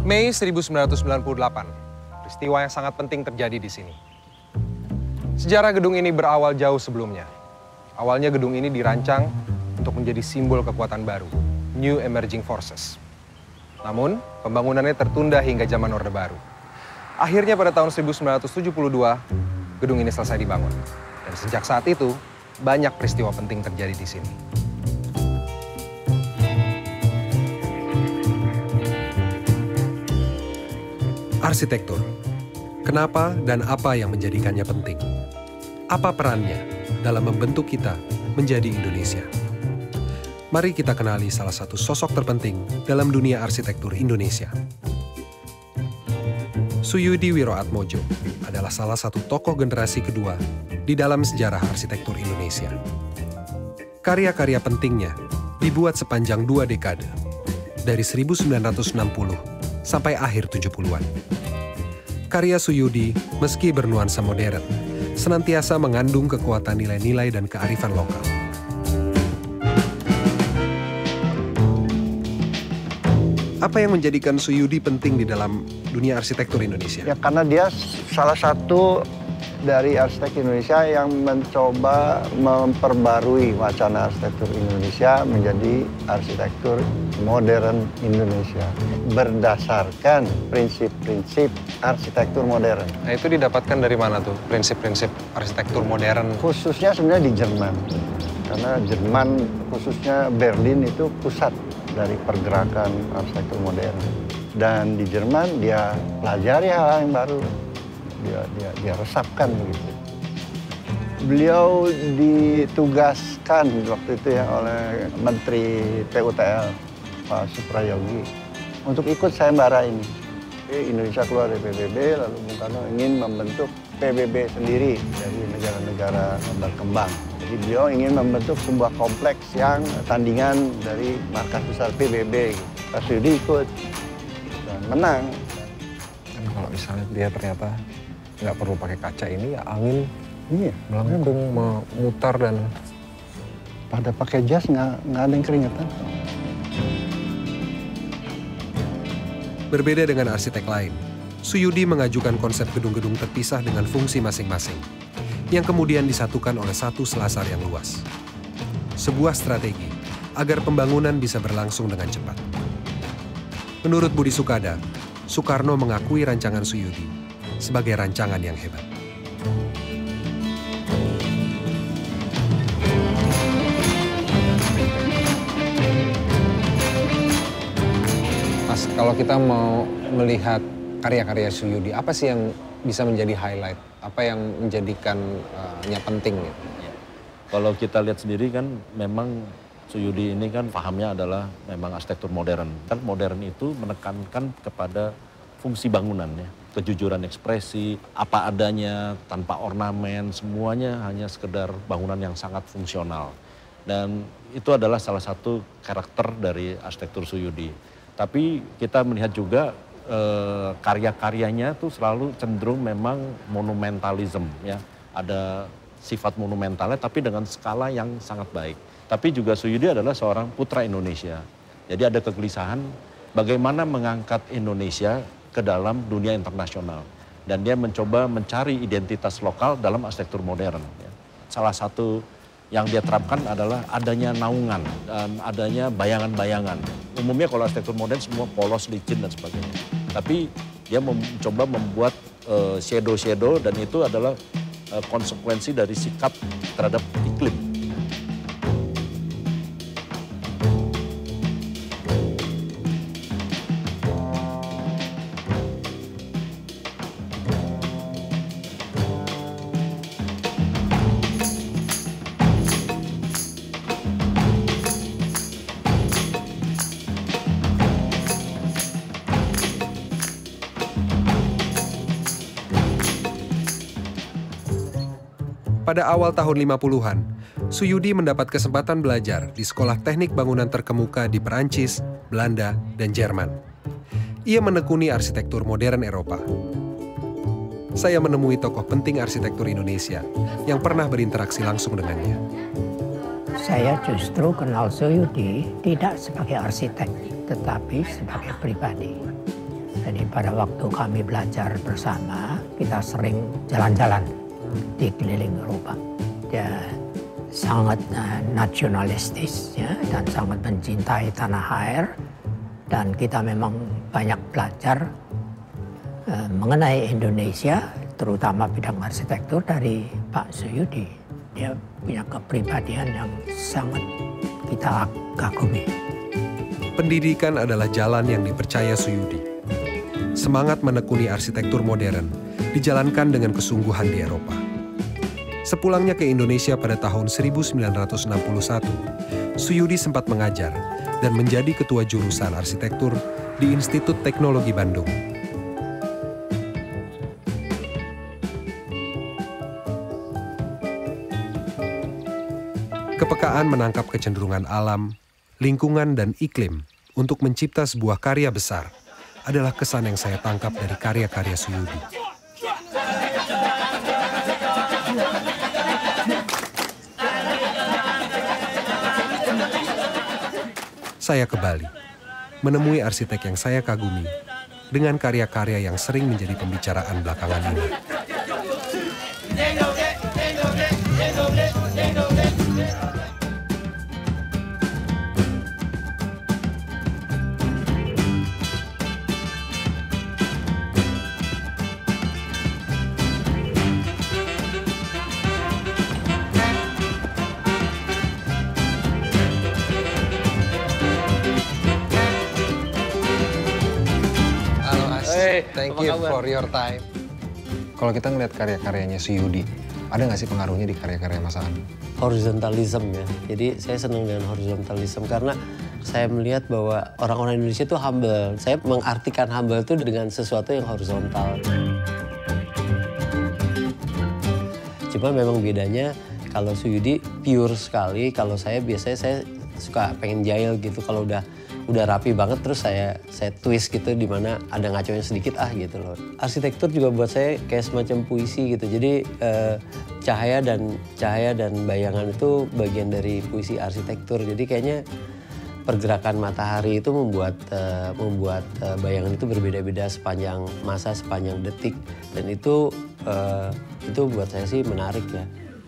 Mei 1998, peristiwa yang sangat penting terjadi di sini. Sejarah gedung ini berawal jauh sebelumnya. Awalnya gedung ini dirancang untuk menjadi simbol kekuatan baru, New Emerging Forces. Namun, pembangunannya tertunda hingga zaman Orde Baru. Akhirnya pada tahun 1972, gedung ini selesai dibangun. Dan sejak saat itu, banyak peristiwa penting terjadi di sini. Arsitektur. Kenapa dan apa yang menjadikannya penting? Apa perannya dalam membentuk kita menjadi Indonesia? Mari kita kenali salah satu sosok terpenting dalam dunia arsitektur Indonesia. Suyudi Wiroatmojo adalah salah satu tokoh generasi kedua di dalam sejarah arsitektur Indonesia. Karya-karya pentingnya dibuat sepanjang 2 dekade, dari 1960 sampai akhir 70-an. Karya Suyudi, meski bernuansa modern, senantiasa mengandung kekuatan nilai-nilai dan kearifan lokal. Apa yang menjadikan Suyudi penting di dalam dunia arsitektur Indonesia? Ya, karena dia salah satu dari arsitek Indonesia yang mencoba memperbarui wacana arsitektur Indonesia menjadi arsitektur modern Indonesia berdasarkan prinsip-prinsip arsitektur modern. Nah, itu didapatkan dari mana tuh prinsip-prinsip arsitektur modern? Khususnya sebenarnya di Jerman. Karena Jerman, khususnya Berlin itu pusat dari pergerakan arsitektur modern. Dan di Jerman dia pelajari hal yang baru. Dia resapkan begitu. Beliau ditugaskan waktu itu ya oleh Menteri PUTL Pak Suprayogi untuk ikut sayembara ini. Indonesia keluar dari PBB, lalu Bung Karno ingin membentuk PBB sendiri dari negara-negara berkembang. Jadi beliau ingin membentuk sebuah kompleks yang tandingan dari markas besar PBB. Pak Suyudi ikut dan menang. Dan kalau misalnya dia ternyata nggak perlu pakai kaca ini, ya angin melengkung, memutar dan pada pakai jas nggak ada yang keringetan. Berbeda dengan arsitek lain, Suyudi mengajukan konsep gedung-gedung terpisah dengan fungsi masing-masing, yang kemudian disatukan oleh satu selasar yang luas. Sebuah strategi agar pembangunan bisa berlangsung dengan cepat. Menurut Budi Sukada, Soekarno mengakui rancangan Suyudi sebagai rancangan yang hebat. Mas, kalau kita mau melihat karya-karya Suyudi, apa sih yang bisa menjadi highlight? Apa yang menjadikannya penting? Gitu? Kalau kita lihat sendiri kan memang Suyudi ini kan pahamnya adalah memang arsitektur modern. Kan modern itu menekankan kepada fungsi bangunannya, kejujuran ekspresi, apa adanya, tanpa ornamen, semuanya hanya sekedar bangunan yang sangat fungsional. Dan itu adalah salah satu karakter dari arsitektur Suyudi. Tapi kita melihat juga karya-karyanya tuh selalu cenderung memang monumentalism, ya. Ada sifat monumentalnya tapi dengan skala yang sangat baik. Tapi juga Suyudi adalah seorang putra Indonesia. Jadi ada kegelisahan bagaimana mengangkat Indonesia ke dalam dunia internasional. Dan dia mencoba mencari identitas lokal dalam arsitektur modern. Ya. Salah satu yang dia terapkan adalah adanya naungan dan adanya bayangan-bayangan. Umumnya kalau arsitektur modern semua polos, licin dan sebagainya. Tapi dia mencoba membuat shadow-shadow dan itu adalah konsekuensi dari sikap terhadap iklim. Pada awal tahun 50-an, Suyudi mendapat kesempatan belajar di sekolah teknik bangunan terkemuka di Perancis, Belanda, dan Jerman. Ia menekuni arsitektur modern Eropa. Saya menemui tokoh penting arsitektur Indonesia yang pernah berinteraksi langsung dengannya. Saya justru kenal Suyudi tidak sebagai arsitek, tetapi sebagai pribadi. Jadi pada waktu kami belajar bersama, kita sering jalan-jalan di keliling Eropa. Dia sangat nasionalistis ya, dan sangat mencintai tanah air. Dan kita memang banyak belajar mengenai Indonesia, terutama bidang arsitektur dari Pak Suyudi. Dia punya kepribadian yang sangat kita kagumi. Pendidikan adalah jalan yang dipercaya Suyudi. Semangat menekuni arsitektur modern dijalankan dengan kesungguhan di Eropa. Sepulangnya ke Indonesia pada tahun 1961, Suyudi sempat mengajar dan menjadi ketua jurusan arsitektur di Institut Teknologi Bandung. Kepekaan menangkap kecenderungan alam, lingkungan, dan iklim untuk mencipta sebuah karya besar adalah kesan yang saya tangkap dari karya-karya Suyudi. Saya ke Bali, menemui arsitek yang saya kagumi dengan karya-karya yang sering menjadi pembicaraan belakangan ini. Thank you for your time. Kalau kita ngeliat karya-karyanya Suyudi, ada nggak sih pengaruhnya di karya-karya Mas Aan? Horizontalism ya. Jadi saya senang dengan horizontalism karena saya melihat bahwa orang-orang Indonesia itu humble. Saya mengartikan humble itu dengan sesuatu yang horizontal. Cuma memang bedanya kalau Suyudi pure sekali, kalau saya biasanya saya suka pengen jahil gitu. Kalau udah rapi banget terus saya twist gitu di mana ada ngaconya sedikit gitu loh. Arsitektur juga buat saya kayak semacam puisi gitu. Jadi cahaya dan bayangan itu bagian dari puisi arsitektur. Jadi kayaknya pergerakan matahari itu membuat bayangan itu berbeda-beda sepanjang masa, sepanjang detik, dan itu buat saya sih menarik ya.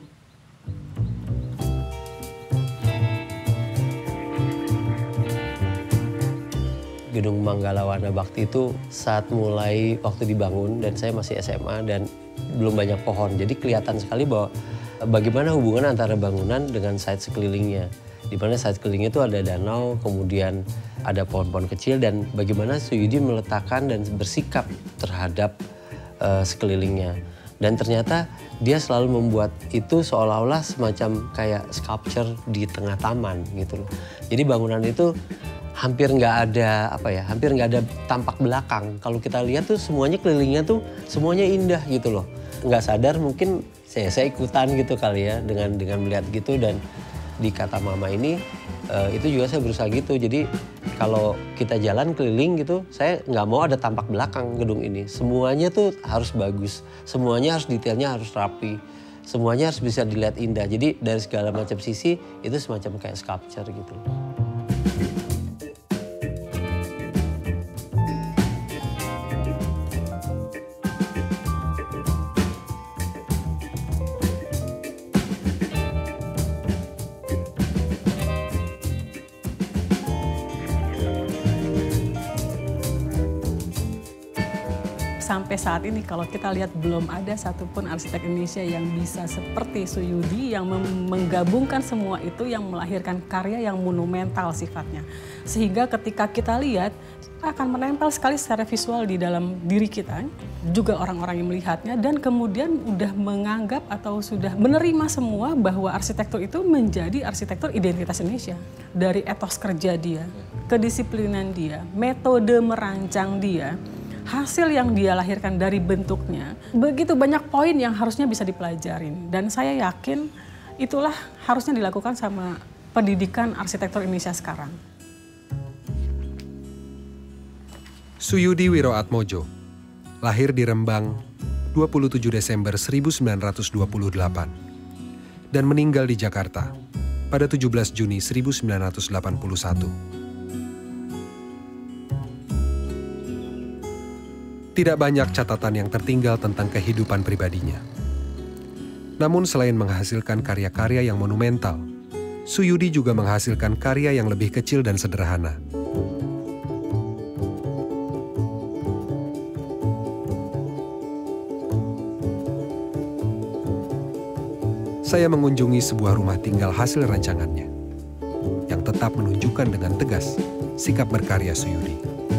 Gedung Manggala Wana Bakti itu saat mulai waktu dibangun dan saya masih SMA dan belum banyak pohon. Jadi kelihatan sekali bahwa bagaimana hubungan antara bangunan dengan site sekelilingnya. Di mana site sekelilingnya itu ada danau, kemudian ada pohon-pohon kecil, dan bagaimana Suyudi meletakkan dan bersikap terhadap sekelilingnya. Dan ternyata dia selalu membuat itu seolah-olah semacam kayak sculpture di tengah taman gitu loh. Jadi bangunan itu hampir nggak ada tampak belakang. Kalau kita lihat tuh semuanya kelilingnya tuh semuanya indah gitu loh. Nggak sadar mungkin saya ikutan gitu kali ya dengan melihat gitu, dan di Kata Mama ini itu juga saya berusaha gitu. Jadi kalau kita jalan keliling gitu, saya nggak mau ada tampak belakang gedung ini. Semuanya tuh harus bagus, semuanya harus detailnya harus rapi, semuanya harus bisa dilihat indah. Jadi dari segala macam sisi itu semacam kayak sculpture gitu. Sampai saat ini kalau kita lihat belum ada satupun arsitek Indonesia yang bisa seperti Suyudi yang menggabungkan semua itu, yang melahirkan karya yang monumental sifatnya. Sehingga ketika kita lihat akan menempel sekali secara visual di dalam diri kita, juga orang-orang yang melihatnya, dan kemudian udah menganggap atau sudah menerima semua bahwa arsitektur itu menjadi arsitektur identitas Indonesia. Dari etos kerja dia, kedisiplinan dia, metode merancang dia, hasil yang dia lahirkan dari bentuknya, begitu banyak poin yang harusnya bisa dipelajarin. Dan saya yakin itulah harusnya dilakukan sama pendidikan arsitektur Indonesia sekarang. Suyudi Wiroatmojo, lahir di Rembang 27 Desember 1928 dan meninggal di Jakarta pada 17 Juni 1981. Tidak banyak catatan yang tertinggal tentang kehidupan pribadinya. Namun selain menghasilkan karya-karya yang monumental, Suyudi juga menghasilkan karya yang lebih kecil dan sederhana. Saya mengunjungi sebuah rumah tinggal hasil rancangannya, yang tetap menunjukkan dengan tegas sikap berkarya Suyudi.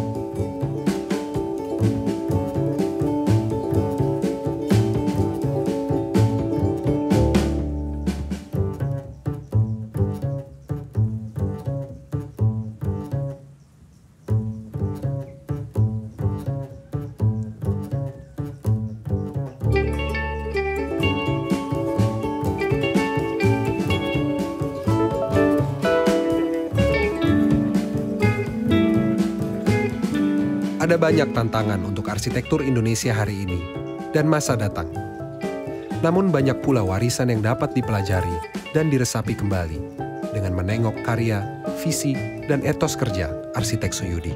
Ada banyak tantangan untuk arsitektur Indonesia hari ini dan masa datang. Namun banyak pula warisan yang dapat dipelajari dan diresapi kembali dengan menengok karya, visi, dan etos kerja arsitek Suyudi.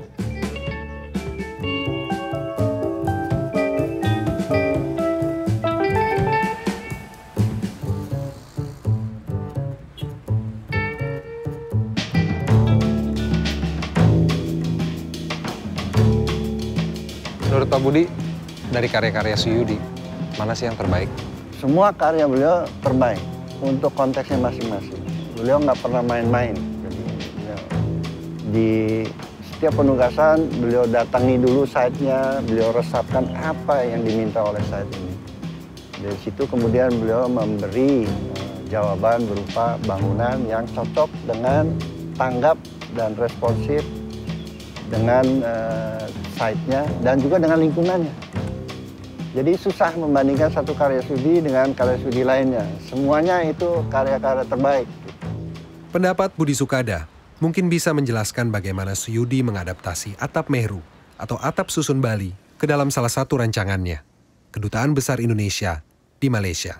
Menurut Pak Budi, dari karya-karya Suyudi, mana sih yang terbaik? Semua karya beliau terbaik untuk konteksnya masing-masing. Beliau nggak pernah main-main. Jadi, di setiap penugasan, beliau datangi dulu site-nya, beliau resapkan apa yang diminta oleh site ini. Dari situ kemudian beliau memberi jawaban berupa bangunan yang cocok dengan tanggap dan responsif dengan site-nya dan juga dengan lingkungannya. Jadi susah membandingkan satu karya Suyudi dengan karya Suyudi lainnya. Semuanya itu karya-karya terbaik. Pendapat Budi Sukada mungkin bisa menjelaskan bagaimana Suyudi mengadaptasi atap Meru atau atap susun Bali ke dalam salah satu rancangannya, Kedutaan Besar Indonesia di Malaysia.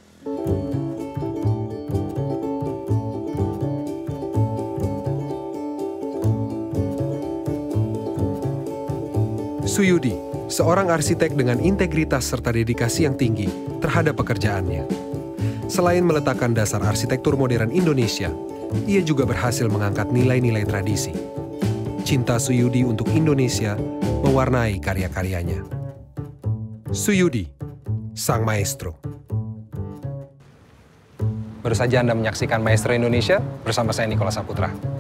Suyudi, seorang arsitek dengan integritas serta dedikasi yang tinggi terhadap pekerjaannya. Selain meletakkan dasar arsitektur modern Indonesia, ia juga berhasil mengangkat nilai-nilai tradisi. Cinta Suyudi untuk Indonesia mewarnai karya-karyanya. Suyudi, sang maestro. Baru saja Anda menyaksikan Maestro Indonesia bersama saya Nikola Saputra.